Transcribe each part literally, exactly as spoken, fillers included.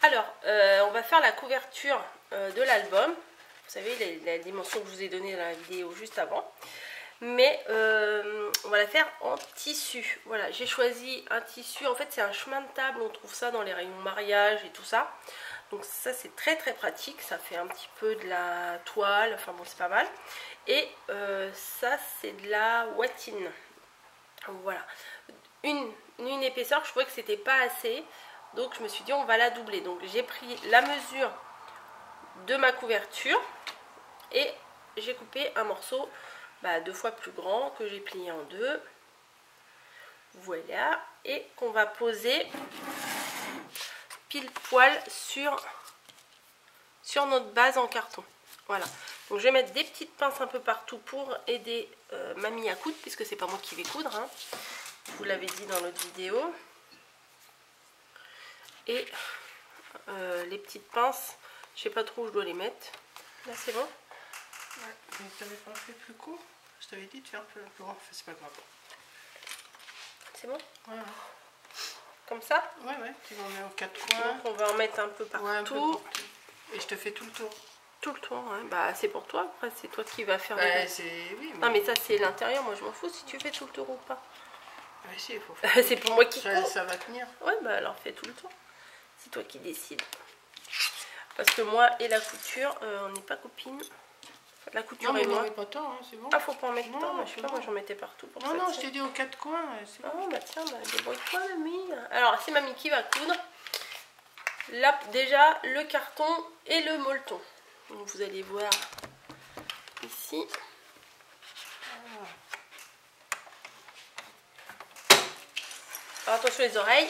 Alors, euh, on va faire la couverture euh, de l'album. Vous savez, les, la dimension que je vous ai donnée dans la vidéo juste avant. Mais euh, on va la faire en tissu. Voilà, j'ai choisi un tissu. En fait, c'est un chemin de table. On trouve ça dans les rayons mariage et tout ça. Donc ça, c'est très très pratique. Ça fait un petit peu de la toile. Enfin bon, c'est pas mal. Et euh, ça, c'est de la watine. Voilà. Une, une épaisseur, je trouvais que c'était pas assez. Donc je me suis dit, on va la doubler. Donc j'ai pris la mesure de ma couverture. Et j'ai coupé un morceau bah, deux fois plus grand que j'ai plié en deux. Voilà. Et qu'on va poser pile poil sur, sur notre base en carton. Voilà. Donc je vais mettre des petites pinces un peu partout pour aider euh, mamie à coudre, puisque c'est pas moi qui vais coudre. Hein. Vous l'avez dit dans l'autre vidéo. Et euh, les petites pinces, je sais pas trop où je dois les mettre. Là c'est bon. Ouais, mais t'avais pas fait plus court? Je t'avais dit de faire plus grand, enfin, c'est pas grave. C'est bon? Ouais, ouais. Comme ça? Ouais, ouais, tu vas en mettre aux quatre coins. Donc on va en mettre un peu partout. Ouais, un peu partout. Et je te fais tout le tour. Tout le tour, hein. Bah c'est pour toi, après c'est toi qui vas faire bah, le... c'est... Oui, mais... Non mais ça c'est l'intérieur, moi je m'en fous si tu fais tout le tour ou pas. Ouais, si, il faut faire... C'est pour moi qui ça, cours. ça va tenir. Ouais, bah alors fais tout le tour. C'est toi qui décides. Parce que moi et la couture, euh, on n'est pas copines. La couture non, mais et moi. Non, pas tant, hein, c'est bon. Ah, faut pas en mettre non, tant, moi je sais pas, bon. moi j'en mettais partout. Pour non, non, je t'ai dit aux quatre coins, c'est bon. bon. Oh bah tiens, bah, débrouille-toi mamie. Alors c'est mamie qui va coudre. Là déjà le carton et le molleton. Donc vous allez voir ici. Alors attention les oreilles.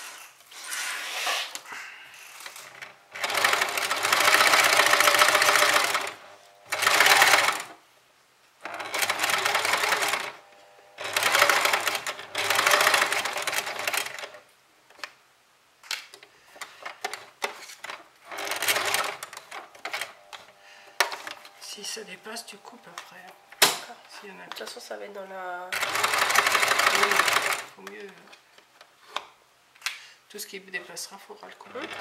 Si ça dépasse, tu coupes après. D'accord. Si y en a... De toute façon ça va être dans la... Oui, faut mieux... Tout ce qui dépassera, il faudra le couper. Hum.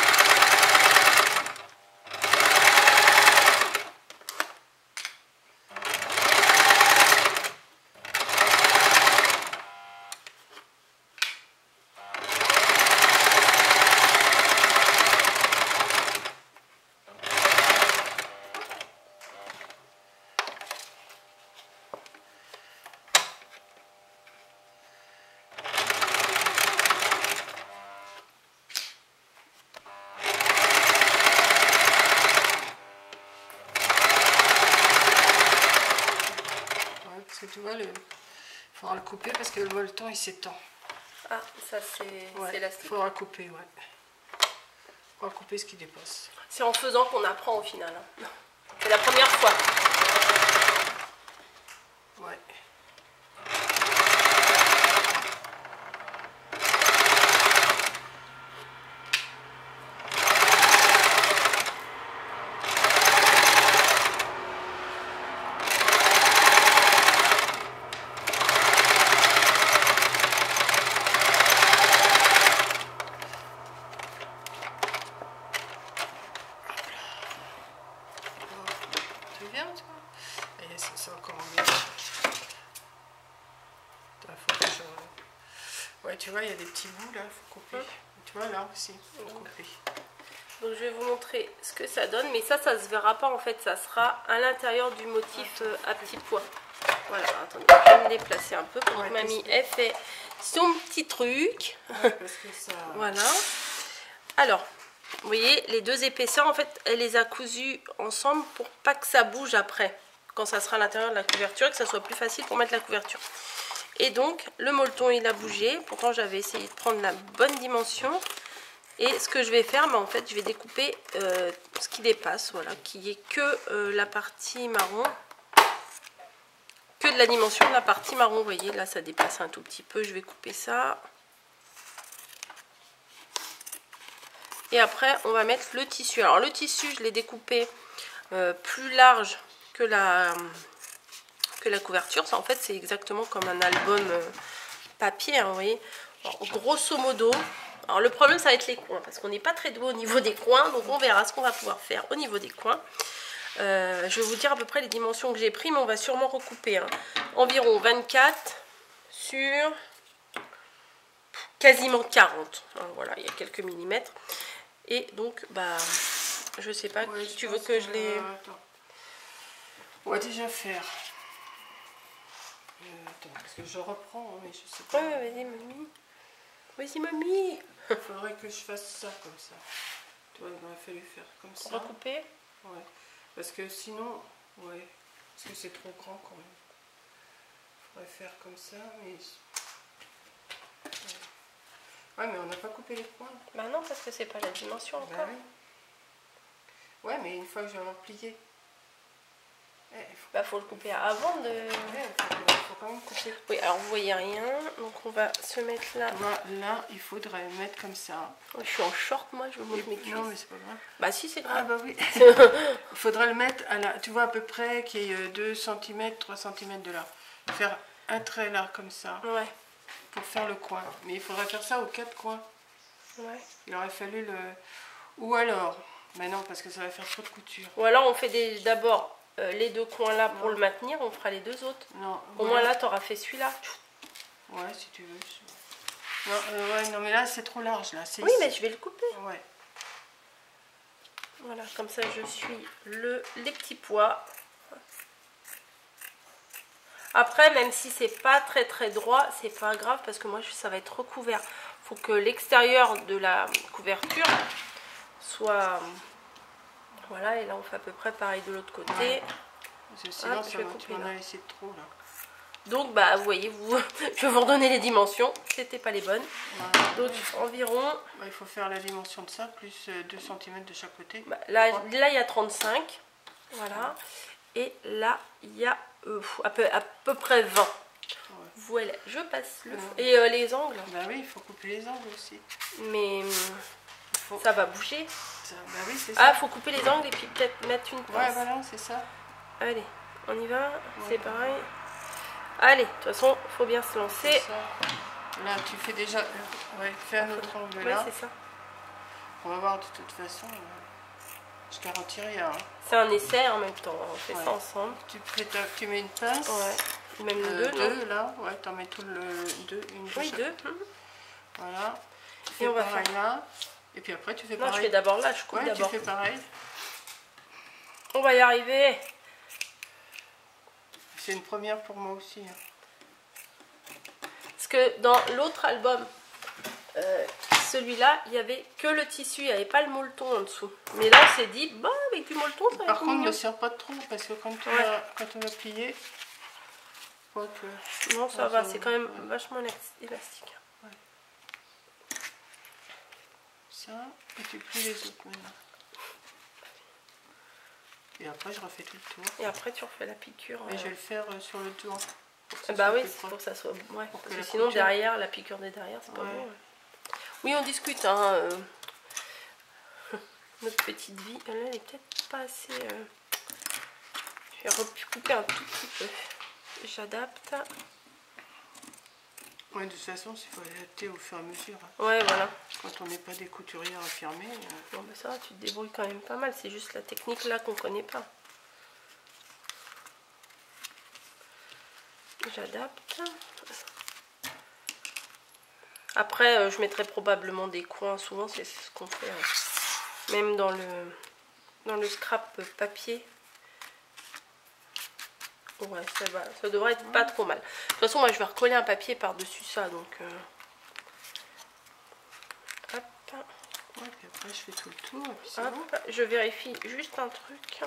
Tu vois, il faudra le couper parce que le molleton il s'étend. Ah, ça c'est ouais, élastique. Il faudra couper, ouais. Il faudra couper ce qui dépasse. C'est en faisant qu'on apprend au final. Hein. C'est la première fois. Ouais. Ouais, tu vois, il y a des petits bouts là, il faut couper. Hum. Tu vois, là aussi, il faut couper. Donc je vais vous montrer ce que ça donne, mais ça, ça se verra pas en fait, ça sera à l'intérieur du motif euh, à petits pois. Voilà, attendez, je vais me déplacer un peu pour ouais, que mamie ait fait son petit truc. Ouais, parce que ça... Voilà. Alors, vous voyez, les deux épaisseurs, en fait, elle les a cousues ensemble pour pas que ça bouge après, quand ça sera à l'intérieur de la couverture, et que ça soit plus facile pour mettre la couverture. Et donc, le molleton, il a bougé. Pourtant, j'avais essayé de prendre la bonne dimension. Et ce que je vais faire, bah, en fait, je vais découper euh, ce qui dépasse, voilà, qui est que euh, la partie marron. Que de la dimension de la partie marron. Vous voyez, là, ça dépasse un tout petit peu. Je vais couper ça. Et après, on va mettre le tissu. Alors, le tissu, je l'ai découpé euh, plus large que la... que la couverture. Ça en fait c'est exactement comme un album euh, papier, hein, vous voyez. Alors, grosso modo Alors le problème ça va être les coins, parce qu'on n'est pas très doué au niveau des coins, donc on verra ce qu'on va pouvoir faire au niveau des coins. Euh, je vais vous dire à peu près les dimensions que j'ai pris, mais on va sûrement recouper. Hein. Environ vingt-quatre sur quasiment quarante. Hein, voilà, il y a quelques millimètres. Et donc, bah, je sais pas, ouais, tu veux que je les... Euh, attends. On va déjà faire. Euh, attends, parce que je reprends, hein, mais je sais pas. Ouais, ouais, vas-y, mamie. Vas-y, mamie. Il faudrait que je fasse ça comme ça. Toi, il m'aurait fallu faire comme ça. Recouper. Ouais. Parce que sinon, ouais. Parce que c'est trop grand quand même. Il faudrait faire comme ça, mais. Ouais, ouais mais on n'a pas coupé les coins. Bah non, parce que c'est pas la dimension encore. Bah oui. Ouais, mais une fois que je vais avoir plié. Eh, il faut... Bah faut le couper avant de... Ouais, il faut, faut quand même couper. Oui, alors vous voyez rien, donc on va se mettre là. Là, là, il faudrait mettre comme ça. Oh, je suis en short, moi, je me montre mes cuisses. Non, mais c'est pas grave. Bah si, c'est grave. Ah bah oui. Il faudrait le mettre à la... Tu vois à peu près qu'il y ait deux centimètres, trois centimètres de là. Faire un trait là, comme ça. Ouais. Pour faire le coin. Mais il faudrait faire ça aux quatre coins. Ouais. Il aurait fallu le... Ou alors... Mais non, parce que ça va faire trop de couture. Ou alors on fait des... d'abord euh, les deux coins là pour non. le maintenir, on fera les deux autres. Non. Au ouais. moins là, tu auras fait celui-là. Ouais, si tu veux. Non, euh, ouais, non mais là, c'est trop large. Là. Oui, ici. mais je vais le couper. Ouais. Voilà, comme ça je suis le... les petits pois. Après, même si c'est pas très très droit, c'est pas grave parce que moi ça va être recouvert. Faut que l'extérieur de la couverture soit... Voilà, et là on fait à peu près pareil de l'autre côté. Ouais. Parce que sinon, Hop, ça je vais va, couper tu en là. as laissé trop là. Donc bah vous voyez, vous, je vais vous redonner les dimensions, c'était pas les bonnes. Voilà. Donc environ... Bah, il faut faire la dimension de ça, plus deux centimètres de chaque côté. Bah, là, là il y a trente-cinq, voilà. Et là il y a euh, à, peu, à peu près vingt. Ouais. Voilà, je passe le... Ouais. Et euh, les angles. Bah oui, il faut couper les angles aussi. Mais faut... ça va bouger. Ça, bah oui, c'est Ah, ça. faut couper les angles et puis peut-être mettre une pince. Ouais, voilà, c'est ça. Allez, on y va, ouais. c'est pareil. Allez, de toute façon, faut bien se lancer. Là, tu fais déjà... Ouais, fais un autre angle ouais, là. c'est ça. On va voir de toute façon. Je garantis rien. Hein. C'est un essai en même temps, on fait ouais. ça ensemble. Tu, tu mets une pince. Ouais, même euh, deux, deux là. Ouais, t'en mets tout le... Deux, une oui, deux. Mmh. Voilà. Tu et on va pareil faire là. Et puis après, tu fais non, pareil. je fais d'abord là, je coupe ouais, d'abord. tu fais pareil. On va y arriver. C'est une première pour moi aussi. Hein. Parce que dans l'autre album, euh, celui-là, il n'y avait que le tissu, il n'y avait pas le molleton en dessous. Mais là, on s'est dit, bah, avec du molleton, ça va Par être contre, mignon. ne serre pas trop, parce que quand tu ouais. vas, quand on va plier, faut que... Non, ça va, c'est quand même ouais. vachement élastique. Ouais. Ça, et tu plies les autres maintenant. Et après, je refais tout le tour. Et après, tu refais la piqûre. Et euh... je vais le faire euh, sur le tour. Bah oui, c'est pour que ça soit... Ouais, pour parce que que sinon, couture... derrière, la piqûre de derrière, c'est pas ouais. bon. Ouais. Oui, on discute, hein. Euh... Notre petite vie. Là, elle est peut-être pas assez... Euh... Je vais recouper un tout petit peu. J'adapte. Ouais, de toute façon, il faut adapter au fur et à mesure. Hein. Ouais, voilà. Quand on n'est pas des couturières affirmées... Euh... Bon, bah ça va, tu te débrouilles quand même pas mal. C'est juste la technique là qu'on connaît pas. J'adapte. Après, euh, je mettrai probablement des coins. Souvent, c'est ce qu'on fait. Hein. Même dans le, dans le scrap papier. Ouais, ça va. Ça devrait être pas trop mal. De toute façon, moi, je vais recoller un papier par-dessus ça. Donc, euh... hop. Ouais, puis après, je fais tout le tour. Et puis hop. bon. Je vérifie juste un truc.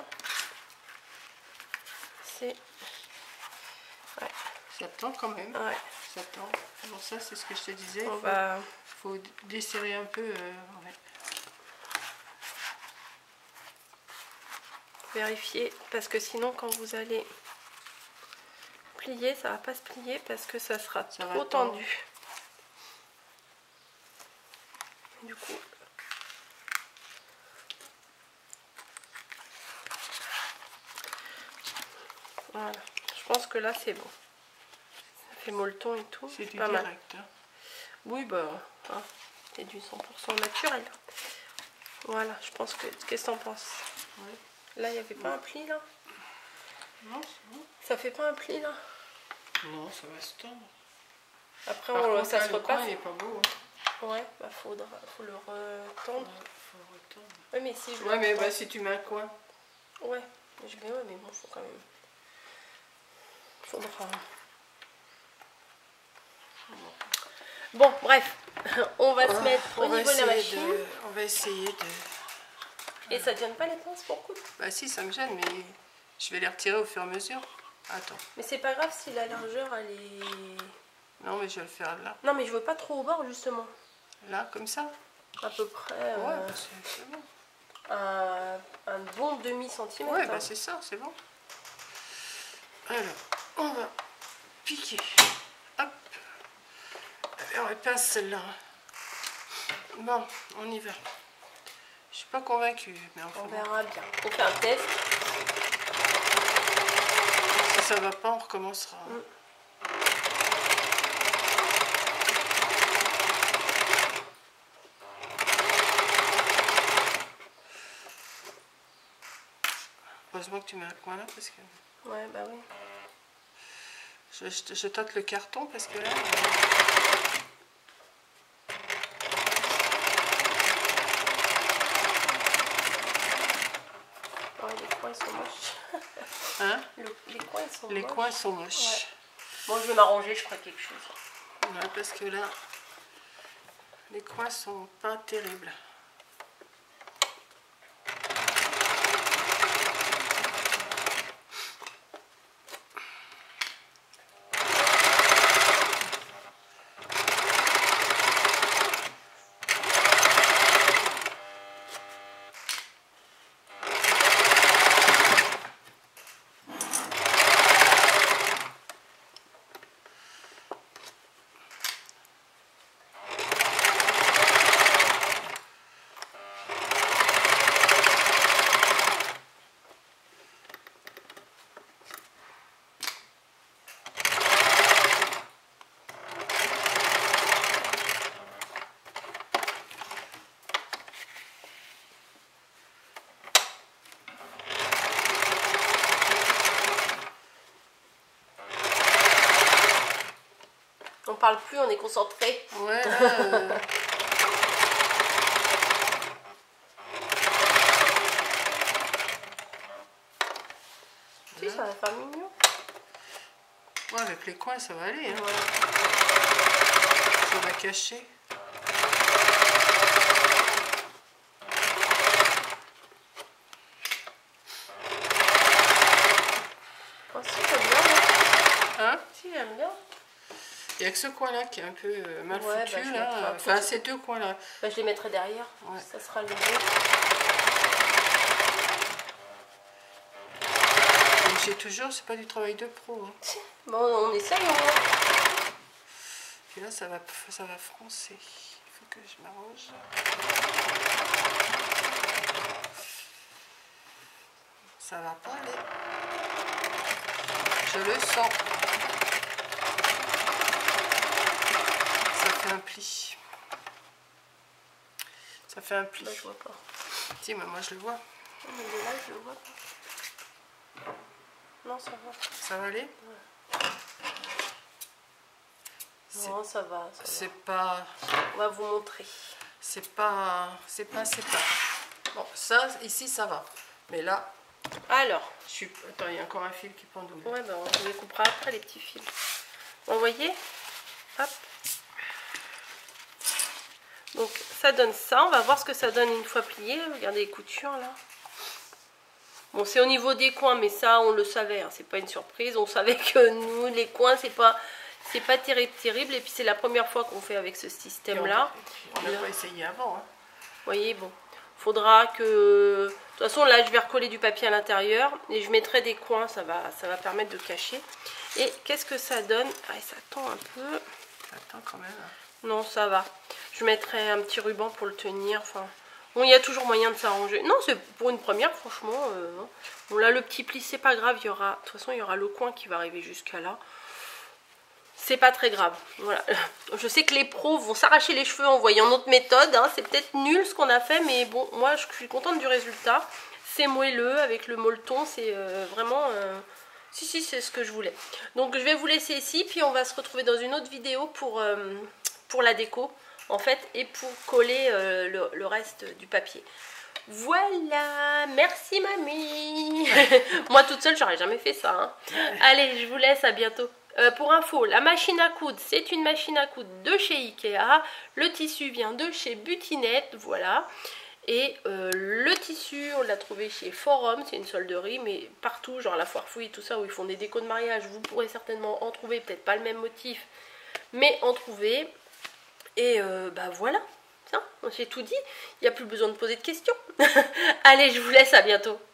C'est... Ouais. Ça tend quand même. Ouais. Ça tend. Bon, ça, c'est ce que je te disais. Il On faut, va... faut desserrer un peu. Euh, ouais. Vérifier. Parce que sinon, quand vous allez plier, ça va pas se plier parce que ça sera ça trop tendu. Du coup... Voilà. Je pense que là, c'est bon. Ça fait molleton et tout. C'est du pas direct. Hein. Oui, bah... Hein. C'est du cent pour cent naturel. Voilà, je pense que... Qu'est-ce que t'en penses? Ouais. Là, il n'y avait pas ouais. un pli, là? Non, c'est bon. Ça fait pas un pli, là? Non, ça va se tendre. Après, Par on, contre, ça là, se le repasse. coin, il est pas beau. Hein. Ouais, bah faudra, faut le retendre. Ouais, faut retendre. Ouais, mais si je Ouais, mais bah, si tu mets un coin. Ouais, je mets, ouais, mais bon, faut quand même... Faudra... Bon, bref, on va oh, se mettre au niveau de la machine. De... On va essayer de... Et ça ne te gêne pas les pinces pour coudre? Bah si, ça me gêne, mais je vais les retirer au fur et à mesure. Attends. Mais c'est pas grave si la largeur, elle est... Non, mais je vais le faire là. Non, mais je veux pas trop au bord, justement. Là, comme ça? À peu près... Ouais, euh... bah c'est bon. Un, un bon demi-centimètre. Ouais, hein. bah c'est ça, c'est bon. Alors, on va piquer. Hop. On repasse celle-là. Bon, on y va. Je suis pas convaincue, mais enfin, on verra bien. On fait un test. Si ça va pas, on recommencera. Mm. Heureusement que tu mets un coin là parce que... Ouais, bah oui. Je, je, je tâte le carton parce que là... Ouais, les coins sont moches. Hein? Le, les coins sont les moches. coins sont moches. Ouais. Bon, je vais m'arranger, je ferai quelque chose. Ouais, parce que là, les coins sont pas terribles. On parle plus, on est concentré. Ouais, là, euh... si, ça va faire mignon. Ouais, avec les coins, ça va aller. Hein. Ouais. Ça va cacher. Oh, si, j'aime bien. Hein? Si, j'aime bien. Il n'y a que ce coin-là qui est un peu euh, mal ouais, foutu, bah, là. Enfin, ces deux coins-là. Bah, je les mettrai derrière. Ouais. Ça sera le jeu. J'ai toujours, c'est pas du travail de pro. Hein. Bon, on essaye au moins. Puis là, ça va, ça va froncer. Il faut que je m'arrange. Ça va pas aller. Je le sens. Ça fait un pli. Ça fait un pli. Là, je vois pas. Si, mais moi je le vois. Mais de là, je le vois pas. Non, ça va. Ça va aller? Ouais. Non, ça va. C'est pas... On va vous montrer. C'est pas... C'est pas... C'est pas... Bon, ça, ici, ça va. Mais là... Alors. Je suis... Attends, il y a encore un fil qui pendouille. Ouais, ben on les coupera après, les petits fils. Bon, vous voyez? Hop. Donc, ça donne ça. On va voir ce que ça donne une fois plié. Regardez les coutures, là. Bon, c'est au niveau des coins, mais ça, on le savait. Hein, c'est pas une surprise. On savait que nous, les coins, c'est pas... C'est pas terrible, terrible. Et puis, c'est la première fois qu'on fait avec ce système-là. On n'a pas essayé avant. Hein. Vous voyez, bon. Faudra que... De toute façon, là, je vais recoller du papier à l'intérieur. Et je mettrai des coins. Ça va, ça va permettre de cacher. Et qu'est-ce que ça donne? Ah, ça tend un peu. Ça tend quand même. Non, ça va. Je mettrai un petit ruban pour le tenir. Enfin... Bon, il y a toujours moyen de s'arranger. Non, c'est pour une première, franchement. Euh, bon, là, le petit pli, c'est pas grave. Il y aura, de toute façon, il y aura le coin qui va arriver jusqu'à là. c'est pas très grave. Voilà. Je sais que les pros vont s'arracher les cheveux en voyant notre méthode, hein. C'est peut-être nul ce qu'on a fait, mais bon, moi je suis contente du résultat. C'est moelleux avec le molleton, c'est euh, vraiment... Euh... Si, si, c'est ce que je voulais. Donc je vais vous laisser ici, puis on va se retrouver dans une autre vidéo pour, euh, pour la déco, en fait, et pour coller euh, le, le reste du papier. Voilà, merci mamie. Moi toute seule, j'aurais jamais fait ça. Hein. Allez, je vous laisse, à bientôt. Euh, pour info, la machine à coudre, c'est une machine à coudre de chez Ikea. Le tissu vient de chez Butinette, voilà. Et euh, le tissu, on l'a trouvé chez Forum, c'est une solderie, mais partout, genre la Foire Fouille, tout ça, où ils font des décos de mariage, vous pourrez certainement en trouver, peut-être pas le même motif, mais en trouver. Et euh, bah voilà, j'ai tout dit, il n'y a plus besoin de poser de questions. Allez, je vous laisse, à bientôt.